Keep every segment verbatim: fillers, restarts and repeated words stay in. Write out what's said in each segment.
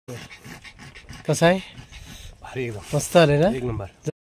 कसं आहे? भारी एकदम मस्त आले ना, एक नंबर.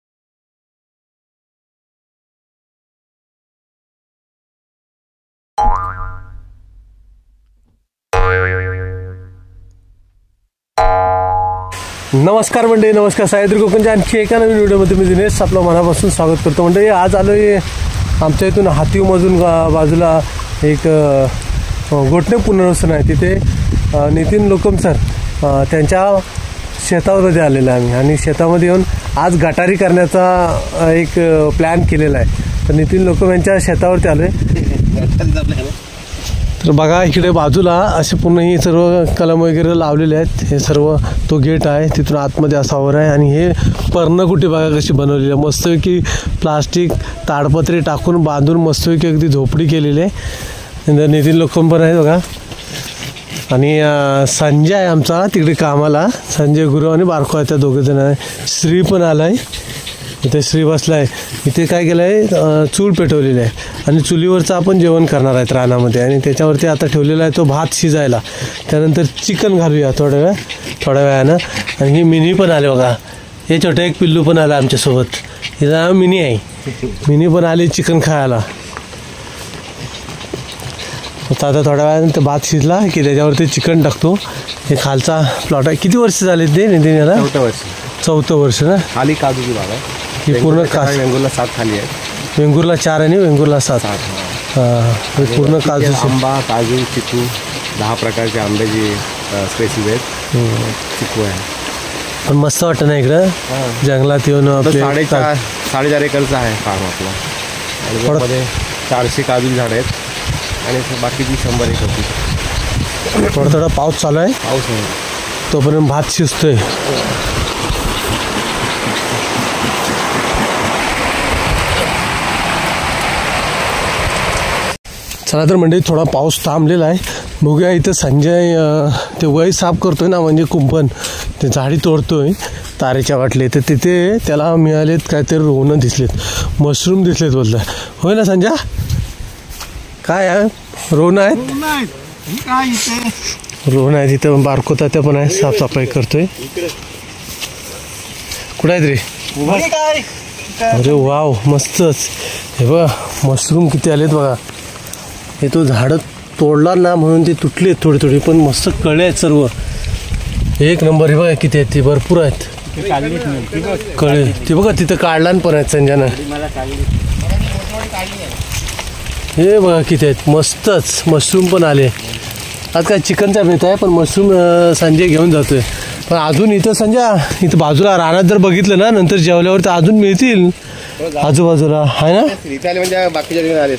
नमस्कार मंडळी, नमस्कार. साहित्य कोकणच्या आणखी एका नवीन व्हिडिओमध्ये मी दिनेश आपलं मनापासून स्वागत करतो. मंडळी आज आलो आहे आमच्या इथून हातीवमधून बाजूला एक गोठणे पुनर्वसन आहे. तिथे नितीन लोकम सर त्यांच्या शेतामध्ये आलेलं आहे आम्ही, आणि शेतामध्ये येऊन आज गटारी करण्याचा एक प्लॅन केलेला आहे. तर नितीन लोकम यांच्या शेतावरती आलो आहे. तर बघा इकडे बाजूला असे पूर्ण ही सर्व कलम वगैरे लावलेले आहेत. हे सर्व तो गेट आहे, तिथून आतमध्ये असावर आहे. आणि हे पर्णकुटी बघा कशी बनवलेली आहे, मस्तपैकी प्लास्टिक ताडपत्री टाकून बांधून मस्तपैकी अगदी झोपडी केलेली आहे. नितीन लोकम पण आहे बघा. आणि संजय आहे आमचा तिकडे कामाला, संजय गुरु आणि बारको आहे, त्या दोघे जण आहे. श्री पण आला आहे, इथे श्री बसला आहे. इथे काय केलं आहे, चूल पेटवलेली आहे आणि चुलीवरचं आपण जेवण करणार आहेत रानामध्ये. आणि त्याच्यावरती आता ठेवलेला आहे तो भात शिजायला. त्यानंतर चिकन घालूया थोड्या वेळ थोड्या वेळानं. आणि ही मिनी पण आले बघा, हे छोटं एक पिल्लू पण आलं आमच्यासोबत. हिचं नाव मिनी आहे. मिनी पण आली चिकन खायला. आता थोड्या वेळानं ते भात शिजला की त्याच्यावरती चिकन टाकतो. हे खालचा प्लॉट आहे. किती वर्ष झाले ते नितीन याला? चौथं वर्ष. चौथं वर्ष ना. खाली काजूची बाग आहे. ही पूर्ण काजू. वेंगुर्ला सात खाली आहे. वेंगुर्ला चार आणि वेंगुर्ला सात. हां, पूर्ण काजू, आंबा, काजू, चिकू, दहा प्रकारचे आंब्याची स्पेसिस आहेत. चिकू आहे. पण मस्त वाटतं ना इकडं जंगलात येऊन. साडेचार साडेचार एकरचा आहे फार्म आपला. आणि त्यामध्ये चारशे काजूची झाडं आहेत आणि बाकीची शंभर एक होती. थोडा थोडा पाऊस चालू आहे. पाऊस आहे तोपर्यंत भात शिजतोय. चला तर म्हणजे थोडा पाऊस थांबलेला आहे. बघूया इथं संजय ते वय साफ करतोय ना, म्हणजे कुंपण ते झाडी तोडतोय तारेच्या वाटले. तर तिथे त्याला मिळालेत काहीतरी रोवणं दिसलेत, मशरूम दिसलेत बोलतं. होय ना संजय? काय आहे रोवणं आहेत? रोवणं आहे तिथं. बारको तात्या पण आहे, साफसफाई करतोय. कुठं आहेत रे? अरे वाव, मस्तच. हे बघा मशरूम किती आलेत बघा. हे तो झाडं तोडला ना म्हणून ते तुटले थोडे थोडे, पण मस्त कळे आहेत सर्व. एक नंबर. हे बघा किती आहेत, ते भरपूर आहेत कळे. ते बघा तिथं काढला पण आहेत संजयनं. हे बघा किती आहेत, मस्तच. मशरूम पण आले. आज काय चिकनचा बेत आहे, पण मशरूम संजय घेऊन जातोय. पण अजून इथं संजय इथं बाजूला रानात जर बघितलं ना नंतर जेवल्यावर तर अजून मिळतील आजूबाजूला, आहे ना? म्हणजे बाकीच्या आले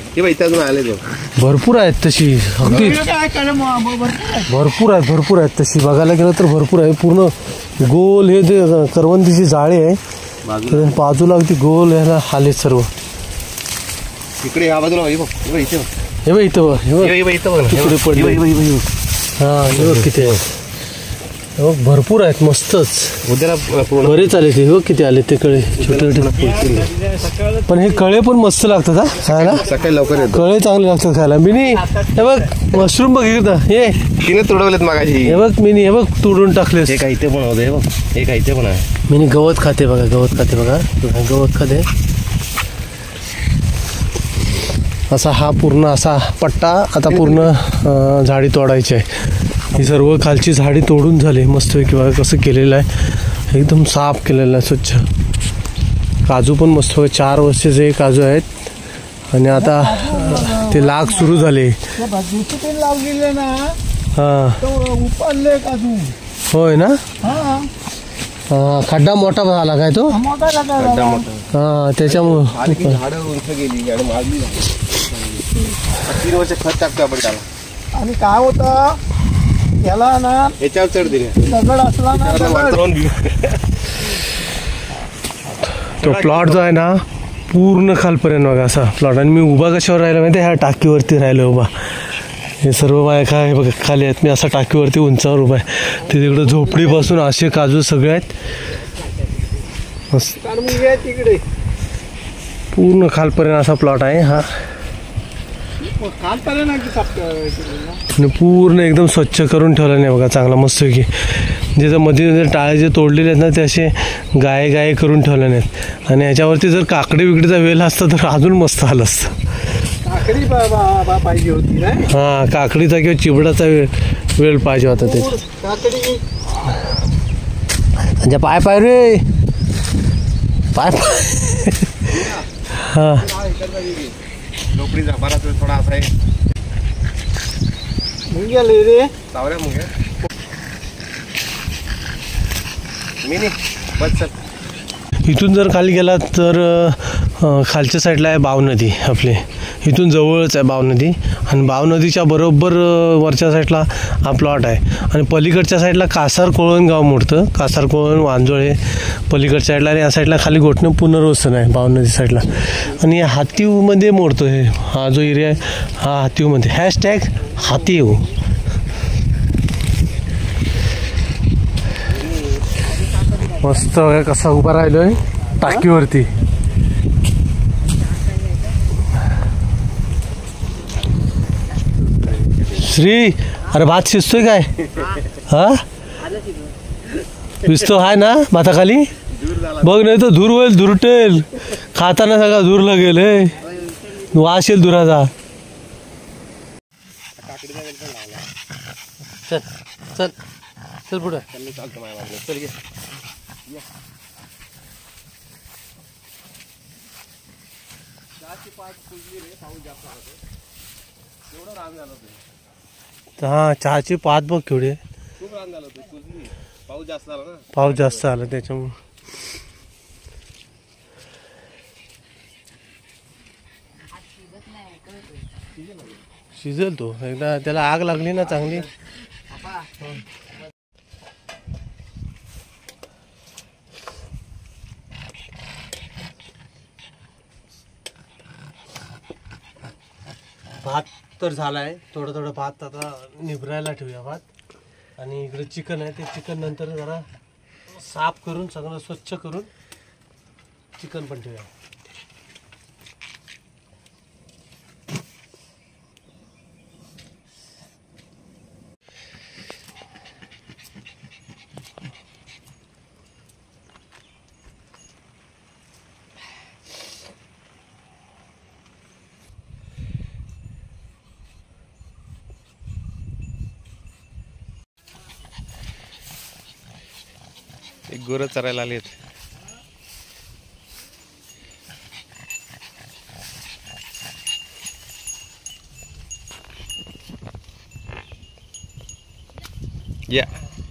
भरपूर आहेत तशी, अगदी भरपूर आहेत भरपूर आहेत तशी. बघायला गेलं तर भरपूर आहे. पूर्ण गोल हे जे करवंदीची जाळी आहे, बाजूला अगदी गोल ह्याला आले सर्व. इकडे या बाजूला हे बघ इथे, हे बघ इथं, हे बघ तिकडे पडले. हां हे बघ किती आहे, बघ भरपूर आहेत. मस्तच उद्याला बरेच आले ते. बघ किती आले ते कळे, छोटे छोटे. पण हे कळे पण मस्त लागतात हा खायला. सकाळी लवकर कळे चांगले लागतात खायला. मिनी हे बघ मशरूम बघ इकडं. हे तिने तोडवलेत मागाशी. हे बघ मिनी, हे बघ तोडून टाकले. हे काही ते पण होतं. हे बघ हे काही ते पण आहे. मिनी गवत खाते बघा, गवत खाते बघा, गवत खाते. असा हा पूर्ण असा पट्टा आता पूर्ण झाडी तोडायची आहे. ही सर्व खालची झाडी तोडून झाली मस्तपैकी. बघा कसं केलेलं आहे, एकदम साफ केलेलं आहे, स्वच्छ. काजू पण मस्त, चार वर्षाचे काजू आहेत. आणि आता ते लाग सुरू झाले. हां होय ना. खड्डा मोठा झाला काय तो? हां त्याच्यामुळं तीन वर्ष खत टाकतो आपण त्याला. आणि काय होतं याला ना, याच्यावर चढ दिले दगड असला ना, तो प्लॉट जो आहे ना पूर्ण खालपर्यंत बघा असा प्लॉट. आणि मी उभा कशावर राहिलो माहिती आहे? ह्या टाकीवरती राहिलो उभा. हे सर्व बायका आहे बघा खाली आहेत, मी असा टाकीवरती उंचावर उभा आहे. ते तिकडं झोपडीपासून असे काजू सगळे आहेत. मस्त तिकडे पूर्ण खालपर्यंत असा प्लॉट आहे हा. आणि पूर्ण एकदम स्वच्छ करून ठेवलं नाही बघा चांगला मस्तपैकी. जिथं मध्ये टाळे जे तोडलेले आहेत ना ते असे गाये गाये करून ठेवले नाहीत. आणि याच्यावरती जर काकडी विकडीचा वेल असता तर अजून मस्त आलं असतं. काकडी पाहिजे होती ना. हां काकडीचा किंवा चिबडाचा वेळ वेळ पाहिजे होता ते. काकडी म्हणजे पाय पाय रे पाय पाय. हां लोकरी झापारा थोडा असा आहे. मुंग्या लय रे. चावल्या मुंग्या. मिनी बस चल. इथून जर खाली गेला तर खालच्या साईडला आहे बाव नदी आपली. इथून जवळच आहे बाव नदी आणि बाव नदीच्या बरोबर वरच्या साईडला हा प्लॉट आहे. आणि पलीकडच्या साईडला कासार कोळण गाव मोडतं. कासार कोळण वांजोळे पलीकडच्या साईडला आणि या साईडला खाली घोटणं पुनर्वसन आहे बाव नदी साईडला. आणि हातीवमध्ये मोडतो हे हा जो एरिया आहे हा हातीवमध्ये. हॅशटॅग हातीव. मस्त कसा उभा राहिलोय टाकीवरती. श्री अरे भात शिजतोय काय? हा शिजतो आहे ना भाताखाली. बघ नाही तर धूर होईल धुरटेल. खाताना सगळा धूर लागेल हे वास येईल धुराचा. चल चल चल पुढे चालतो माझ्या चल घे. हा चहाची पात बघ केवढी. खूप रान झालं होतं. पाऊस जास्त झाला ना. पाऊस जास्त आला त्याच्यामुळे. शिजेल तो एकदा त्याला आग लागली ना चांगली. भात तर झालाय. थोडं थोडं भात आता निभरायला ठेवूया भात. आणि इकडे चिकन आहे ते चिकन नंतर जरा साफ करून सगळं स्वच्छ करून चिकन पण ठेवूया. एक गुरं चरायला आलेत. या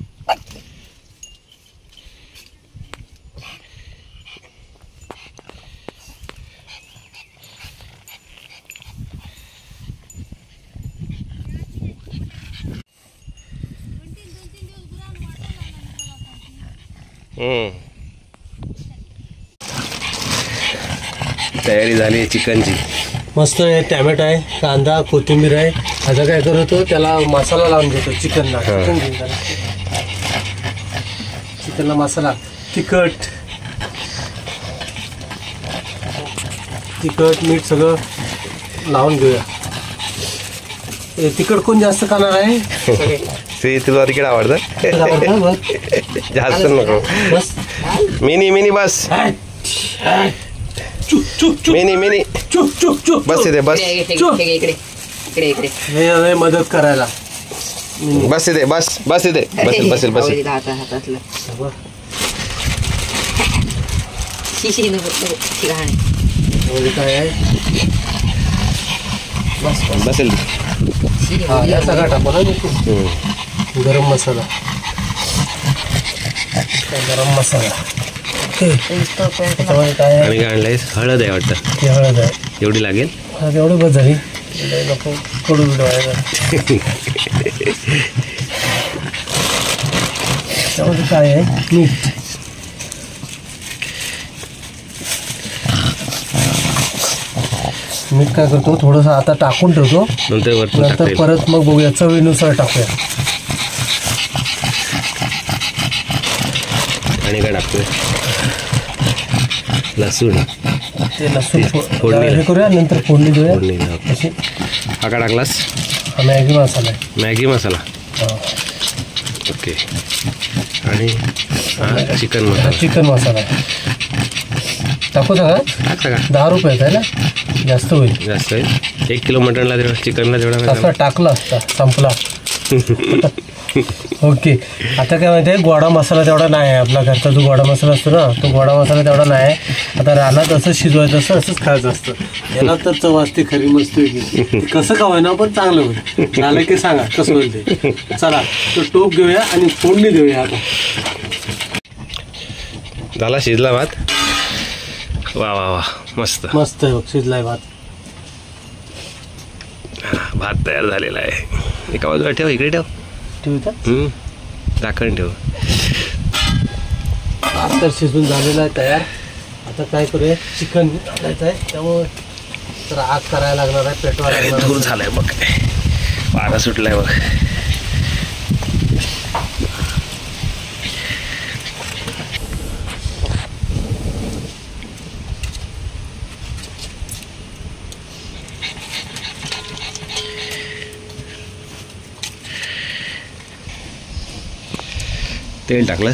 तयारी झाली चिकनची. मस्त आहे. टॅमॅटो आहे, कांदा, कोथिंबीर आहे. आता काय करतो त्याला मसाला लावून देतो चिकनला. चिकन घेऊन जरा चिकनला मसाला तिखट तिखट मीठ सगळं लावून घेऊया. तिखट कोण जास्त खाणार आहे? ते तुला तिकीट आवडतं. जास्त नको. बस मिनी मिनी बस. मिनी मिनी चुप चुप चुप बस इथे बस. हे मदत करायला बस इथे बस बस इथे बसेल बसेल बसेल. काय आहे बसेल. सगळा टाकू ना गरम मसाला. गरम मसाला त्याच्यामध्ये काय आहे? आणि काय आणलंय? हळद आहे वाटतं. ती हळद आहे. एवढी लागेल. हा तेवढी बस झाली. नको कडून डोळ्याला. त्यामध्ये काय आहे? मीठ. मीठ काय करतो थोडंसं आता टाकून ठेवतो. नंतर वरतून नंतर टाकता परत मग बघूया चवीनुसार टाकूया. आणि काय टाकतोय? लसूण. ते लसूण फोडणी हे करूया नंतर फोडणी देऊया फोडणी अशी. हा का टाकलास? हा मॅगी मसाला आहे. मॅगी मसाला. हा. ओके. आणि हा चिकन मसाला. चिकन मसाला आहे. टाकू का? टाक का? दहा रुपये आहे ना, जास्त होईल. जास्त आहे. एक किलो मटनला तेवढा, चिकनला तेवढा तसा टाकला असता संपला. ओके. आता काय माहिती आहे, गोडा मसाला तेवढा नाही आहे आपला घरचा जो गोडा मसाला असतो ना, तो गोडा मसाला तेवढा नाही आहे. आता रानात असं शिजवायचं असं असंच खायचं असतं. याला तर चव असते खरी मस्त की कसं का होईना पण चांगलं होईल. झालं की सांगा कसं होईल ते. चला तो टोप घेऊया आणि फोडणी देऊया. आता झाला शिजला भात. वा वा वा मस्त मस्त आहे बघ, शिजलाय भात. भात तयार झालेला आहे. एका बाजूला ठेव, इकडे ठेव. ठेवू झाकण ठेव. भात तर शिजून झालेला आहे तयार. आता काय करूया, चिकन घालायचं आहे त्यामुळे तर आग करायला लागणार आहे, पेटवायला लागणार दूर आहे. झालाय बघ, वारा सुटलाय बघ. तेल टाकलंस?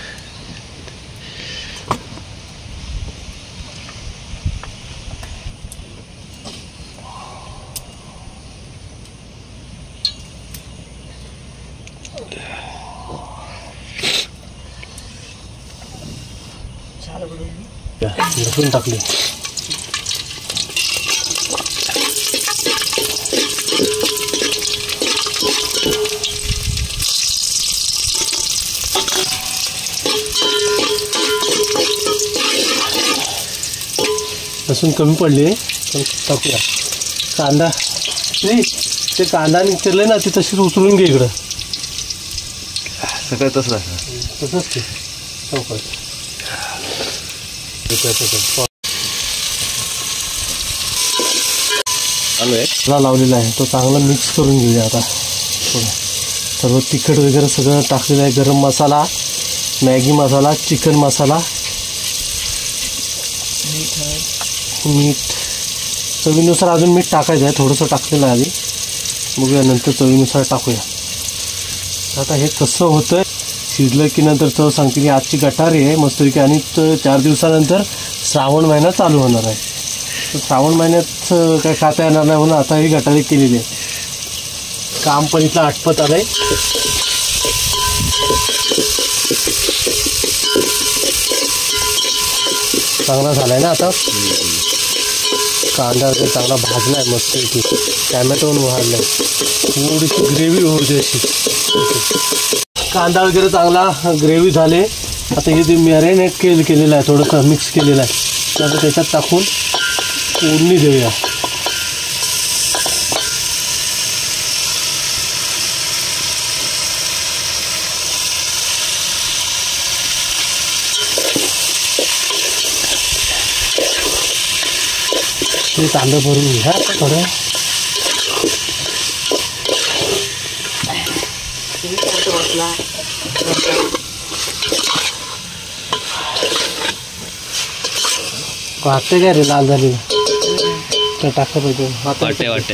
लसूण टाकले. लसूण कमी पडली पण टाकूया. कांदा नाही, ते कांदा निघतले ना, ते तशीच उचलून घे इकडं. सगळं तसं तसंच ते चौकट लावलेला आहे तो चांगला मिक्स करून घेऊया. आता थोडं सर्व तिखट वगैरे सगळं टाकलेलं आहे. गरम मसाला, मॅगी मसाला, चिकन मसाला, मीठ चवीनुसार. अजून मीठ टाकायचं आहे, थोडंसं टाकलेलं आहे आधी. बघूया नंतर चवीनुसार टाकूया. आता हे कसं होतंय, शिजलं की नंतर चव सांगते की आजची गटारी आहे मस्तपैकी. आणि चार दिवसानंतर श्रावण महिना चालू होणार आहे. तर श्रावण महिन्यात काय खाता येणार नाही म्हणून आता ही गटारी केलेली आहे. काम पण इथलं आटपत आलंय. चांगला झालाय ना आता. कांदा वगैरे चांगला भाजलाय मस्तपैकी. टॅमॅटो वाढलाय. थोडीशी ग्रेव्ही होऊ दे अशी. कांदा वगैरे चांगला ग्रेव्ही झाले. आता हे जे मॅरिनेट केलं केलेलं आहे, थोडंसं मिक्स केलेलं आहे, आता त्याच्यात टाकून फोडणी देऊया. ते कांदा भरून घ्या थोडं. वाटते काय रे लाल झाली तर टाकलं पाहिजे. वाटते वाटते.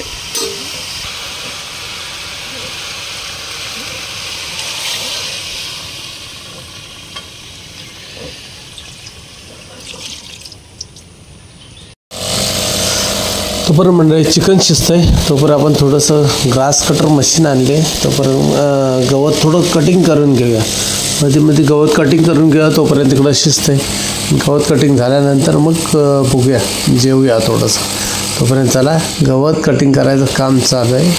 तोपर्यंत मंडळी चिकन शिजतंय. तोपर्यंत आपण थोडंसं ग्रास कटर मशीन आणले. तोपर्यंत गवत थोडं कटिंग करून घेऊया. मध्ये मध्ये गवत कटिंग करून घेऊया. तोपर्यंत तिकडं शिजतंय. गवत कटिंग झाल्यानंतर मग बघूया, जेवूया थोडंसं. तोपर्यंत चला, गवत कटिंग करायचं काम चालू आहे.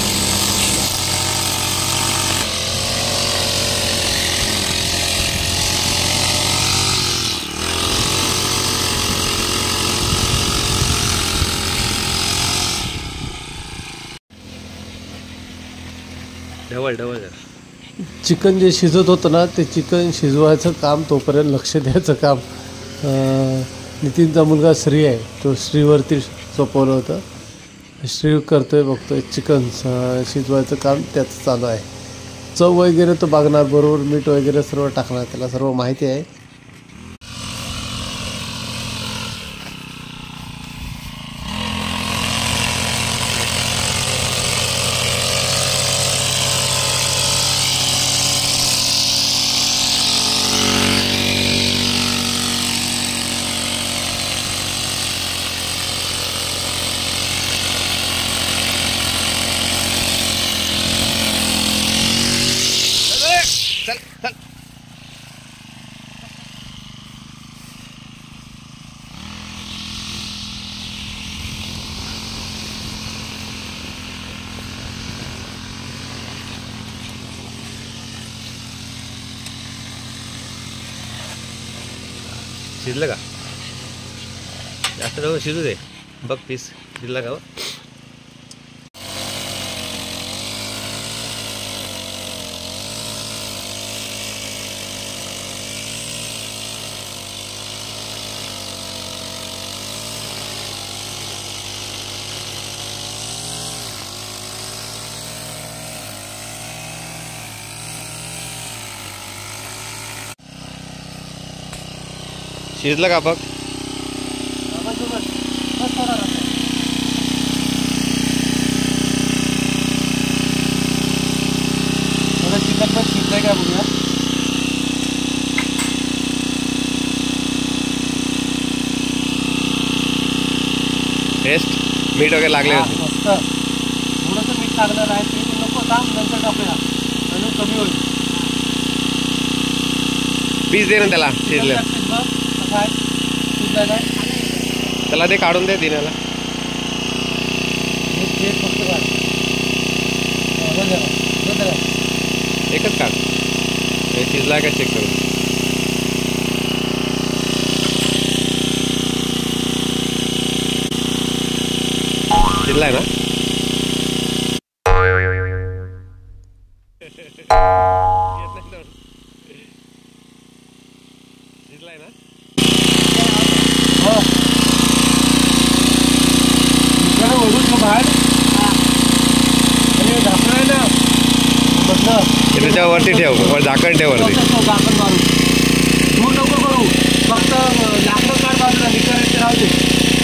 डबल डबल चिकन जे शिजत होतं ना, ते चिकन शिजवायचं काम, तोपर्यंत लक्ष द्यायचं काम नितीनचा मुलगा श्री आहे, तो श्रीवरती सोपवलं होतं. श्री करतोय, बघतोय चिकन शिजवायचं काम त्याचं चालू आहे. चव वगैरे तो बघणार, बरोबर मीठ वगैरे सर्व टाकणार, त्याला सर्व माहिती आहे. चल चल. शिजलं का? जास्त नको शिजू दे. बघ पीस शिजला का? शिजलं का बघ? चिकन पण शिजलंय का बघूया. टेस्ट मीठ वगैरे लागले. मस्त थोडंसं मीठ लागणार आहे ते नको थांब नंतर टाकूया आणि कमी होईल. पीस दे ना त्याला. शिजलं कसं आहे शिजलं काय त्याला ते काढून दे दिनाला. फक्त काढ एकच काढ. हे शिजला का चेक करून. शिजलाय ना? शिजलाय ना? ओढून बाहेर आणि झाकण आहे ना म्हटलं त्याच्या वरती ठेव. वर झाकण ठेव वरती. झाकण मारू दूर नको करू. फक्त लाकडं काढ बाजूला निकारायचे राहू दे.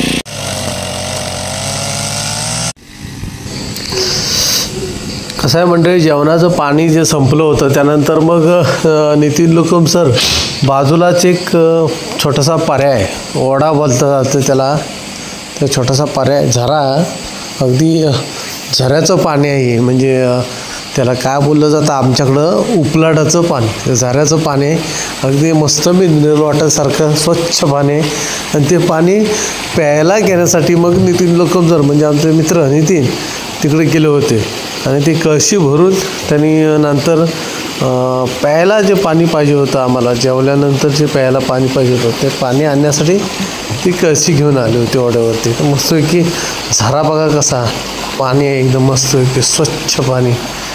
कसं आहे मंडळी जेवणाचं पाणी जे संपलं होतं त्यानंतर मग नितीन लोकम सर बाजूलाच एक छोटासा पर्याय ओढा बोलता जातं त्याला. तर छोटासा पर्याय झरा अगदी झऱ्याचं पाणी आहे. म्हणजे त्याला काय बोललं जातं आमच्याकडं उपलाटाचं पाणी. झऱ्याचं पाणी अगदी मस्त मिनरल वॉटरसारखं स्वच्छ पाणी. आणि ते पाणी प्यायला घेण्यासाठी मग नितीन लोकम सर म्हणजे आमचे मित्र नितीन तिकडे गेले होते. आणि ती कळशी भरून त्यांनी नंतर प्यायला जे पाणी पाहिजे होतं आम्हाला जेवल्यानंतर जे प्यायला पाणी पाहिजे होतं ते पाणी आणण्यासाठी ती कळशी घेऊन आली होती ओढ्यावरती. तर मस्तपैकी झरा बघा कसा पाणी आहे एकदम मस्तपैकी स्वच्छ पाणी.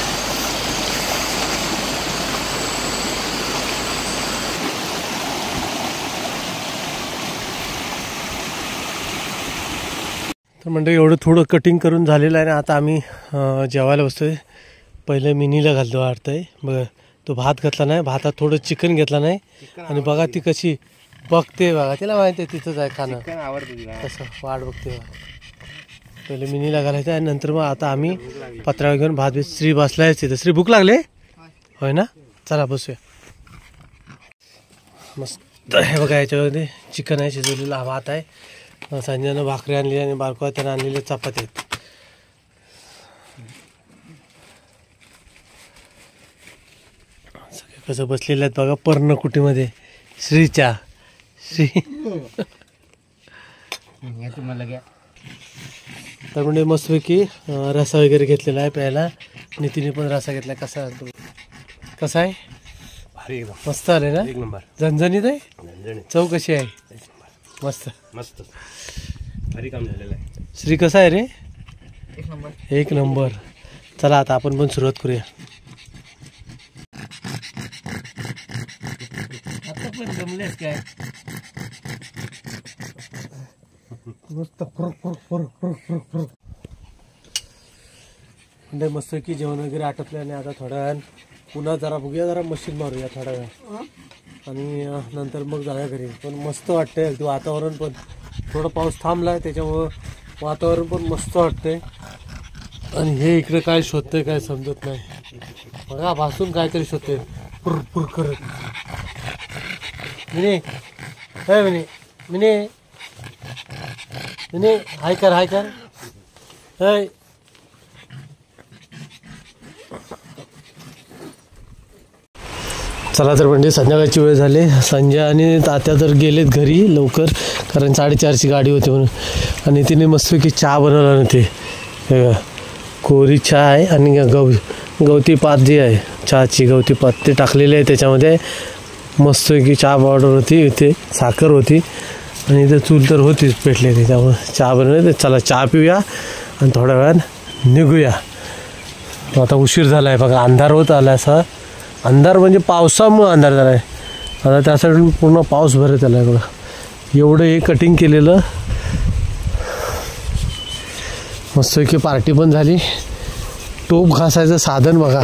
तर म्हणजे एवढं थोडं कटिंग करून झालेलं आहे. आता आम्ही जेवायला बसतोय. पहिले मिनीला घालतो वाटतंय. बघ तो भात घातला नाही. भातात थोडं चिकन घेतला नाही. आणि बघा ती कशी बघते बघा. तिला माहिती आहे तिथंच आहे खाणं. तसं वाट बघते. पहिले मिनीला घालायचं आणि नंतर मग आता आम्ही पत्रावर घेऊन भात बीत. श्री बसलाय तिथं. श्री भूक लागले होय ना? चला बसूया. मस्त हे बघा याच्यामध्ये चिकन आहे शिजवलेला भात आहे. संजयनं भाकरी आणली आणि बारको त्यानं आणलेले चपाती आहेत. सगळे कसं बसलेले आहेत बघा पर्णकुटीमध्ये श्रीच्या श्री. तर म्हणजे मस्तपैकी रसा वगैरे घेतलेला आहे प्यायला. नितीने पण रसा घेतला. कसा कसा आहे? मस्त आले ना? एक नंबर. झणझणीत आहे. चव कशी आहे? मस्त मस्त भारी काम झालेलं आहे. श्री कसा आहे रे? एक नंबर. एक नंबर. चला आता आपण पण सुरुवात करूया. आता पण जमलेस काय मस्त म्हणजे मस्त की जेवण वगैरे आटपले. आणि आता थोड्या वेळान पुन्हा जरा बघूया जरा मशीन मारूया थोड्या वेळ आणि नंतर मग जाऊया घरी. पण मस्त वाटतंय अगदी वातावरण पण. थोडं पाऊस थांबलाय त्याच्यामुळं वातावरण पण मस्त वाटतंय. आणि हे इकडे काय शोधतंय काय समजत नाही. बघा भासून काहीतरी शोधतंय पुर पुर करत. मिनी काय मिनी मिनी मिनी हाय कर हाय कर. हाय चला तर म्हणजे संध्याकाळची वेळ झाली. संजय आणि तात्या तर गेलेत घरी लवकर, कारण साडेचारची गाडी होती म्हणून. आणि तिने मस्तपैकी चहा बनवला नव्हते. हे बघा, कोरी चहा आहे आणि गव गवती पात जी आहे चहाची, गवती पात ते टाकलेली आहे त्याच्यामध्ये. मस्तपैकी चहा पावडर होती, इथे साखर होती आणि इथे चूल तर होतीच पेटले. त्याच्यामुळे चहा बनवले. चला चहा पिऊया आणि थोड्या वेळात निघूया. आता उशीर झाला आहे बघा, अंधार होत आला असा. अंधार म्हणजे पावसामुळे अंधार झाला आहे. आता त्यासाठी पूर्ण पाऊस भरत आला आहे बघा. एवढं हे कटिंग केलेलं. मस्तपैकी पार्टी पण झाली. टोप घासायचं साधन बघा.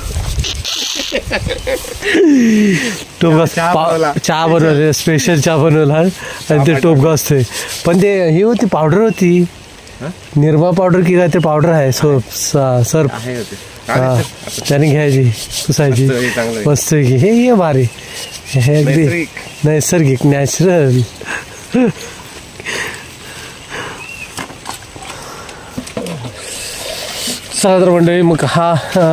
टोप घास चहा बनवले, स्पेशल चहा बनवला आणि ते टोप घासते. पण ते ही होती पावडर होती, निरमा पावडर की काय ते पावडर आहे, सोप सर्फ. हा त्याने घ्यायची पुसायची मस्त की. हे ये भारी, हे अगदी नैसर्गिक नॅचरल. साधारण मंडळी, मग हा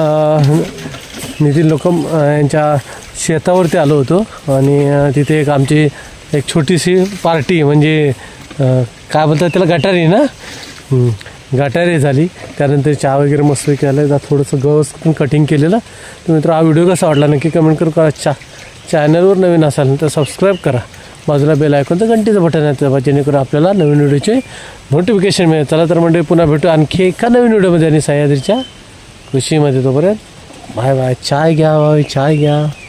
नितीन लोकम यांच्या शेतावरती आलो होतो आणि तिथे एक आमची एक छोटीशी पार्टी म्हणजे काय बोलतात त्याला, गटारी ना, गटारी झाली. त्यानंतर चहा वगैरे मस्त केलं, थोडंसं गवस पण कटिंग केलेलं. तर मित्र, हा व्हिडिओ कसा वाटला नक्की कमेंट करू करा. चा चॅनलवर नवीन असाल तर सबस्क्राईब करा. बाजूला बेल आयकॉनचं घंटीचं बटन आहे तेव्हा, जेणेकरून आपल्याला नवीन व्हिडिओचे नोटिफिकेशन मिळेल. चला तर म्हणजे पुन्हा भेटू आणखी एका नवीन व्हिडिओमध्ये आणि सह्याद्रीच्या कृषीमध्ये. तोपर्यंत बाय बाय. चाय घ्या, चाय घ्या.